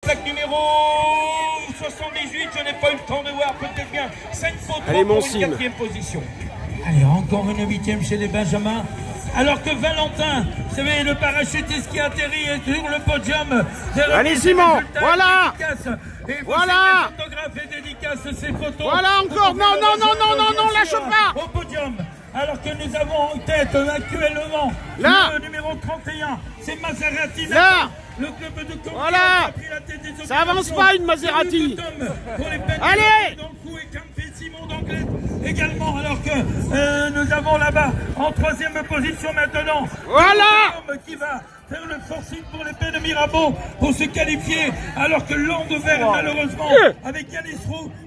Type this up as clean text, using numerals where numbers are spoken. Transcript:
Plaque numéro 78, je n'ai pas eu le temps de voir, peut-être bien 5 photos Allez, pour Monsime. une 4e position. Allez, encore une 8e chez les Benjamins. Alors que Valentin, vous savez, le parachutiste qui atterrit sur le podium. Allez, Simon, voilà. Et voilà. Photographe et dédicace ces photos. Voilà encore, non, lâche pas. Au podium. Alors que nous avons en tête actuellement là le numéro 31, c'est Maserati. Là. Le club de Caen voilà. a pris la tête des ça avance pas une Maserati. Allez. Simon d'Anglais également, alors que nous avons là-bas en 3e position maintenant. Voilà. Qui va faire le forcing pour l'épée de Mirabeau pour se qualifier, alors que Landover malheureusement avec Yanis Roux